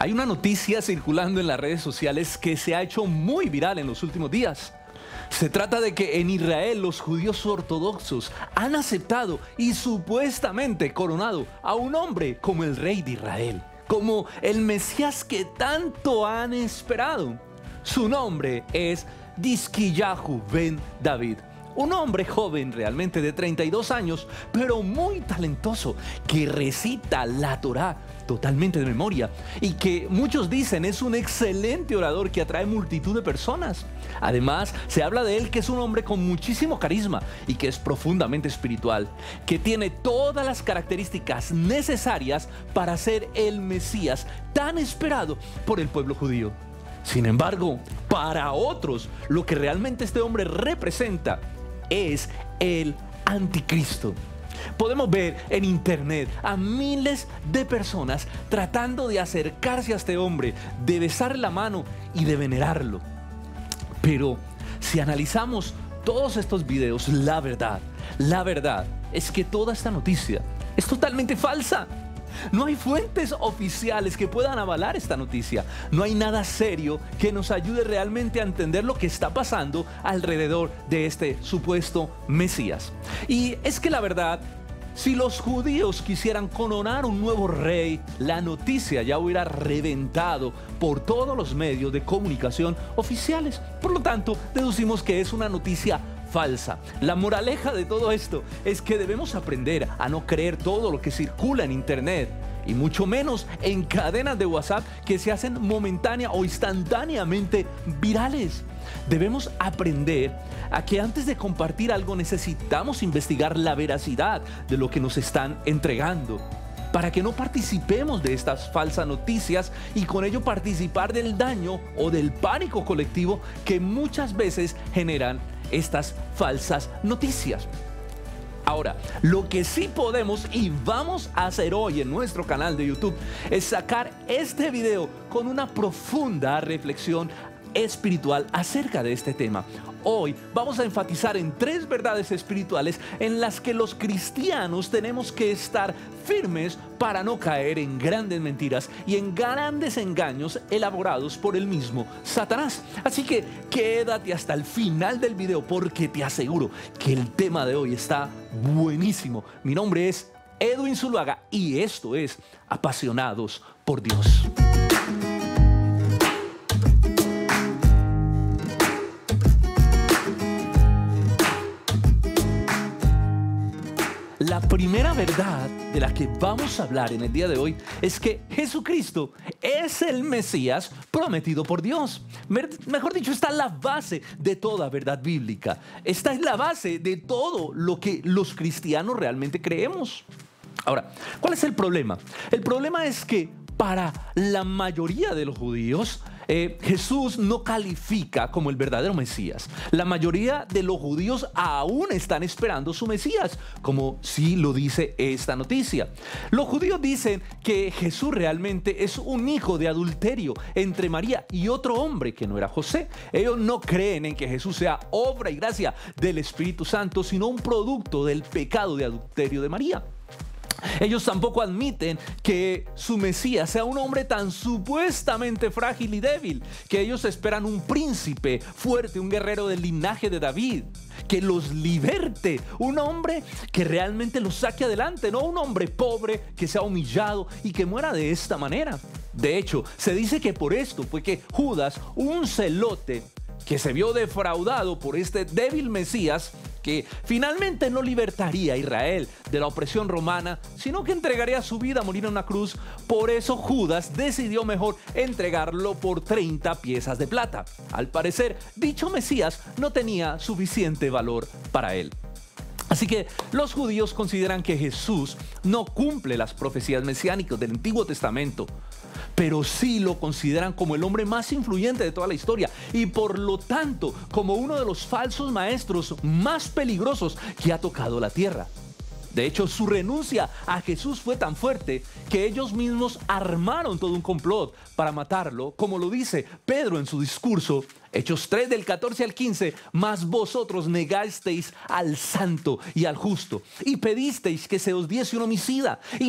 Hay una noticia circulando en las redes sociales que se ha hecho muy viral en los últimos días. Se trata de que en Israel los judíos ortodoxos han aceptado y supuestamente coronado a un hombre como el rey de Israel, como el Mesías que tanto han esperado. Su nombre es Hizquiyyahu ben David. Un hombre joven realmente de 32 años, pero muy talentoso, que recita la Torá totalmente de memoria y que muchos dicen es un excelente orador que atrae multitud de personas. Además, se habla de él que es un hombre con muchísimo carisma y que es profundamente espiritual, que tiene todas las características necesarias para ser el Mesías tan esperado por el pueblo judío. Sin embargo, para otros, lo que realmente este hombre representa es el anticristo. Podemos ver en internet a miles de personas tratando de acercarse a este hombre, de besarle la mano y de venerarlo. Pero si analizamos todos estos videos, la verdad es que toda esta noticia es totalmente falsa. No hay fuentes oficiales que puedan avalar esta noticia. No hay nada serio que nos ayude realmente a entender lo que está pasando alrededor de este supuesto Mesías. Y es que la verdad, si los judíos quisieran coronar un nuevo rey, la noticia ya hubiera reventado por todos los medios de comunicación oficiales. Por lo tanto, deducimos que es una noticia falsa. La moraleja de todo esto es que debemos aprender a no creer todo lo que circula en internet y mucho menos en cadenas de WhatsApp que se hacen momentánea o instantáneamente virales. Debemos aprender a que antes de compartir algo necesitamos investigar la veracidad de lo que nos están entregando, para que no participemos de estas falsas noticias y con ello participar del daño o del pánico colectivo que muchas veces generan estas falsas noticias. Ahora, lo que sí podemos y vamos a hacer hoy en nuestro canal de YouTube es sacar este video con una profunda reflexión espiritual acerca de este tema. Hoy vamos a enfatizar en 3 verdades espirituales en las que los cristianos tenemos que estar firmes para no caer en grandes mentiras y en grandes engaños elaborados por el mismo Satanás. Así que quédate hasta el final del video porque te aseguro que el tema de hoy está buenísimo. Mi nombre es Edwin Zuluaga y esto es Apasionados por Dios. La primera verdad de la que vamos a hablar en el día de hoy es que Jesucristo es el Mesías prometido por Dios. Mejor dicho, esta es la base de toda verdad bíblica. Esta es la base de todo lo que los cristianos realmente creemos. Ahora, ¿cuál es el problema? El problema es que para la mayoría de los judíos, Jesús no califica como el verdadero Mesías. La mayoría de los judíos aún están esperando su Mesías, como sí lo dice esta noticia. Los judíos dicen que Jesús realmente es un hijo de adulterio entre María y otro hombre que no era José. Ellos no creen en que Jesús sea obra y gracia del Espíritu Santo, sino un producto del pecado de adulterio de María. Ellos tampoco admiten que su Mesías sea un hombre tan supuestamente frágil y débil, que ellos esperan un príncipe fuerte, un guerrero del linaje de David, que los liberte, un hombre que realmente los saque adelante, no un hombre pobre que sea humillado y que muera de esta manera. De hecho, se dice que por esto fue que Judas, un celote que se vio defraudado por este débil Mesías, que finalmente no libertaría a Israel de la opresión romana, sino que entregaría su vida a morir en una cruz. Por eso Judas decidió mejor entregarlo por 30 piezas de plata. Al parecer, dicho Mesías no tenía suficiente valor para él. Así que los judíos consideran que Jesús no cumple las profecías mesiánicas del Antiguo Testamento, pero sí lo consideran como el hombre más influyente de toda la historia y por lo tanto como uno de los falsos maestros más peligrosos que ha tocado la tierra. De hecho, su renuncia a Jesús fue tan fuerte que ellos mismos armaron todo un complot para matarlo, como lo dice Pedro en su discurso Hechos 3 del 14 al 15, mas vosotros negasteis al santo y al justo, y pedisteis que se os diese un homicida, y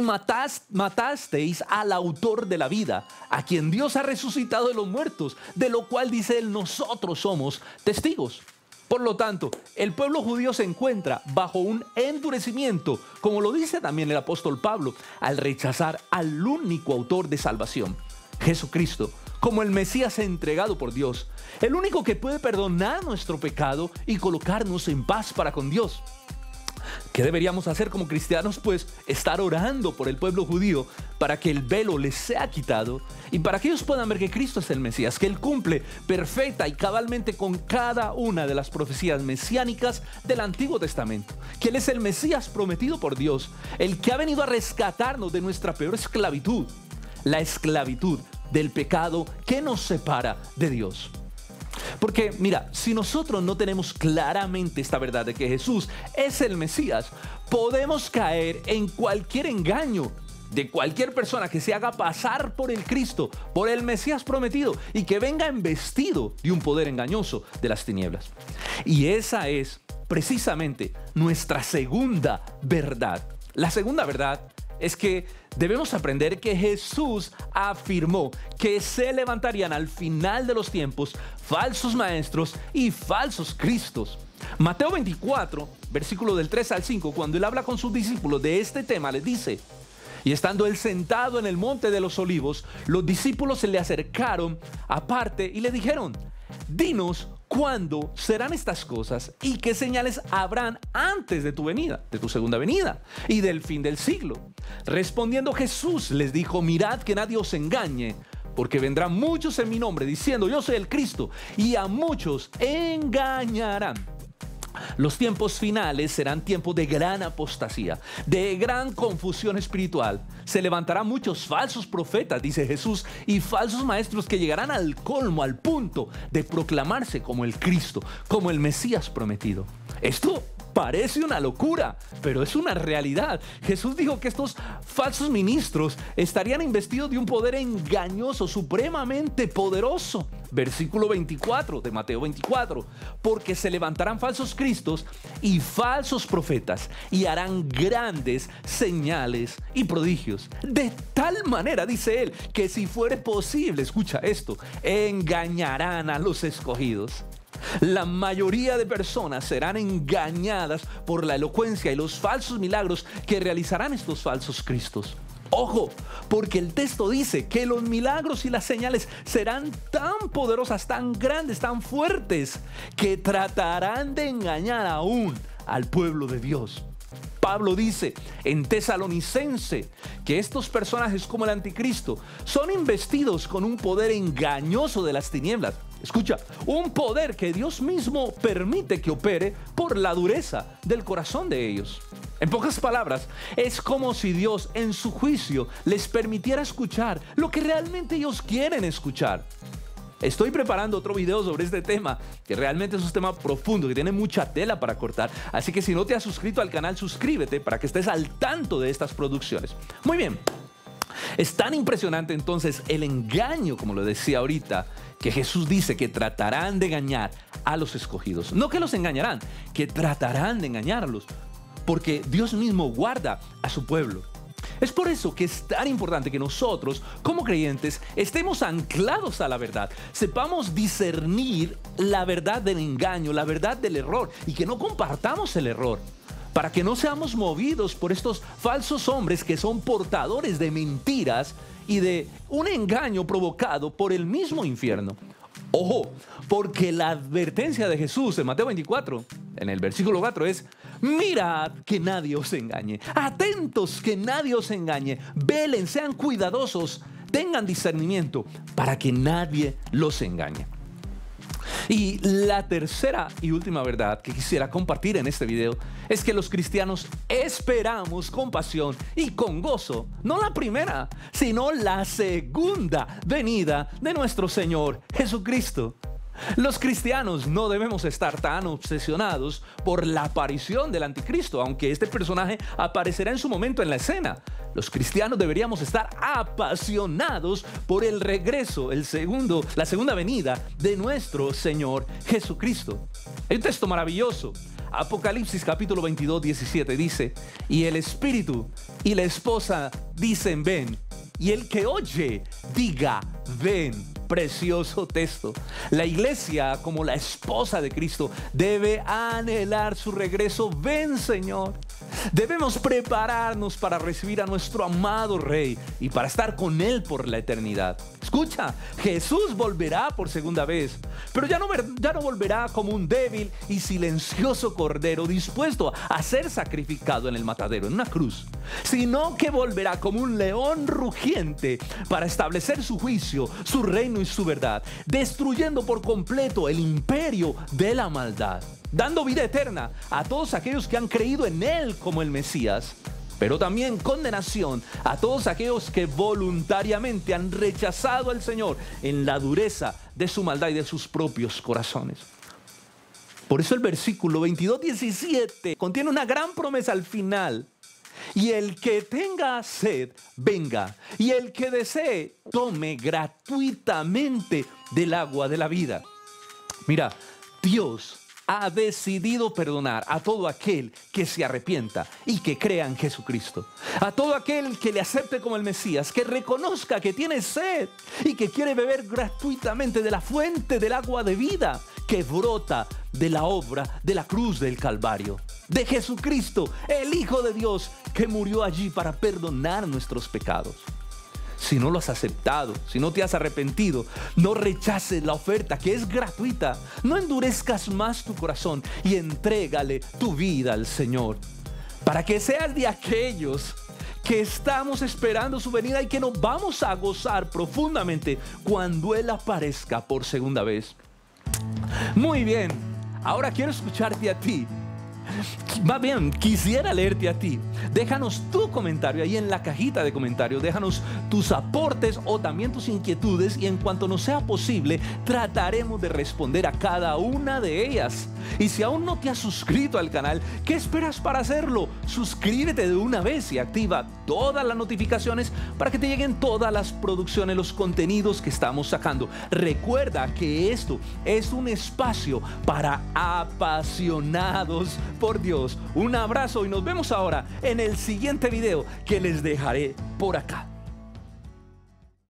matasteis al autor de la vida, a quien Dios ha resucitado de los muertos, de lo cual dice él, nosotros somos testigos. Por lo tanto, el pueblo judío se encuentra bajo un endurecimiento, como lo dice también el apóstol Pablo, al rechazar al único autor de salvación, Jesucristo, como el Mesías entregado por Dios, el único que puede perdonar nuestro pecado y colocarnos en paz para con Dios. ¿Qué deberíamos hacer como cristianos? Pues estar orando por el pueblo judío para que el velo les sea quitado y para que ellos puedan ver que Cristo es el Mesías, que Él cumple perfecta y cabalmente con cada una de las profecías mesiánicas del Antiguo Testamento, que Él es el Mesías prometido por Dios, el que ha venido a rescatarnos de nuestra peor esclavitud, la esclavitud del pecado que nos separa de Dios. Porque mira, si nosotros no tenemos claramente esta verdad de que Jesús es el Mesías, podemos caer en cualquier engaño de cualquier persona que se haga pasar por el Cristo, por el Mesías prometido, y que venga embestido de un poder engañoso de las tinieblas. Y esa es precisamente nuestra segunda verdad. La segunda verdad es que debemos aprender que Jesús afirmó que se levantarían al final de los tiempos falsos maestros y falsos cristos. Mateo 24, versículo del 3 al 5, cuando él habla con sus discípulos de este tema, les dice: y estando él sentado en el monte de los olivos, los discípulos se le acercaron aparte y le dijeron: dinos cuándo serán estas cosas y qué señales habrán antes de tu venida, de tu segunda venida y del fin del siglo. Respondiendo Jesús les dijo: mirad que nadie os engañe, porque vendrán muchos en mi nombre diciendo yo soy el Cristo, y a muchos engañarán. Los tiempos finales serán tiempos de gran apostasía, de gran confusión espiritual. Se levantarán muchos falsos profetas, dice Jesús, y falsos maestros que llegarán al colmo, al punto de proclamarse como el Cristo, como el Mesías prometido. Esto parece una locura, pero es una realidad. Jesús dijo que estos falsos ministros estarían investidos de un poder engañoso, supremamente poderoso. Versículo 24 de Mateo 24, porque se levantarán falsos cristos y falsos profetas y harán grandes señales y prodigios. De tal manera, dice él, que si fuere posible, escucha esto, engañarán a los escogidos. La mayoría de personas serán engañadas por la elocuencia y los falsos milagros que realizarán estos falsos cristos. Ojo, porque el texto dice que los milagros y las señales serán tan poderosas, tan grandes, tan fuertes, que tratarán de engañar aún al pueblo de Dios. Pablo dice en Tesalonicense que estos personajes como el anticristo son investidos con un poder engañoso de las tinieblas. Escucha, un poder que Dios mismo permite que opere por la dureza del corazón de ellos. En pocas palabras, es como si Dios en su juicio les permitiera escuchar lo que realmente ellos quieren escuchar. Estoy preparando otro video sobre este tema, que realmente es un tema profundo, que tiene mucha tela para cortar. Así que si no te has suscrito al canal, suscríbete para que estés al tanto de estas producciones. Muy bien, es tan impresionante entonces el engaño, como lo decía ahorita, que Jesús dice que tratarán de engañar a los escogidos. No que los engañarán, que tratarán de engañarlos, porque Dios mismo guarda a su pueblo. Es por eso que es tan importante que nosotros, como creyentes, estemos anclados a la verdad, sepamos discernir la verdad del engaño, la verdad del error, y que no compartamos el error, para que no seamos movidos por estos falsos hombres que son portadores de mentiras y de un engaño provocado por el mismo infierno. Ojo, porque la advertencia de Jesús en Mateo 24, en el versículo 4 es: mirad que nadie os engañe, atentos que nadie os engañe, velen, sean cuidadosos, tengan discernimiento para que nadie los engañe. Y la tercera y última verdad que quisiera compartir en este video es que los cristianos esperamos con pasión y con gozo, no la primera, sino la segunda venida de nuestro Señor Jesucristo. Los cristianos no debemos estar tan obsesionados por la aparición del anticristo, aunque este personaje aparecerá en su momento en la escena. Los cristianos deberíamos estar apasionados por el regreso, la segunda venida de nuestro Señor Jesucristo. Hay un texto maravilloso. Apocalipsis capítulo 22, 17 dice: y el Espíritu y la esposa dicen ven, y el que oye diga ven. Precioso texto. La iglesia, como la esposa de Cristo, debe anhelar su regreso. Ven, Señor. Debemos prepararnos para recibir a nuestro amado Rey y para estar con Él por la eternidad. Escucha, Jesús volverá por segunda vez, pero ya no volverá como un débil y silencioso cordero dispuesto a ser sacrificado en el matadero, en una cruz, sino que volverá como un león rugiente para establecer su juicio, su reino y su verdad, destruyendo por completo el imperio de la maldad, dando vida eterna a todos aquellos que han creído en Él como el Mesías, pero también condenación a todos aquellos que voluntariamente han rechazado al Señor en la dureza de su maldad y de sus propios corazones. Por eso el versículo 22:17 contiene una gran promesa al final. Y el que tenga sed, venga. Y el que desee, tome gratuitamente del agua de la vida. Mira, Dios ha decidido perdonar a todo aquel que se arrepienta y que crea en Jesucristo. A todo aquel que le acepte como el Mesías, que reconozca que tiene sed y que quiere beber gratuitamente de la fuente del agua de vida que brota de la obra de la cruz del Calvario, de Jesucristo, el Hijo de Dios, que murió allí para perdonar nuestros pecados. Si no lo has aceptado, si no te has arrepentido, no rechaces la oferta que es gratuita. No endurezcas más tu corazón y entrégale tu vida al Señor, para que seas de aquellos que estamos esperando su venida y que nos vamos a gozar profundamente cuando Él aparezca por segunda vez. Muy bien, ahora quiero escucharte a ti. Más bien, quisiera leerte a ti. Déjanos tu comentario ahí en la cajita de comentarios. Déjanos tus aportes o también tus inquietudes y en cuanto nos sea posible trataremos de responder a cada una de ellas. Y si aún no te has suscrito al canal, ¿qué esperas para hacerlo? Suscríbete de una vez y activa todas las notificaciones para que te lleguen todas las producciones, los contenidos que estamos sacando. Recuerda que esto es un espacio para apasionados por Dios. Un abrazo y nos vemos ahora en el siguiente video que les dejaré por acá.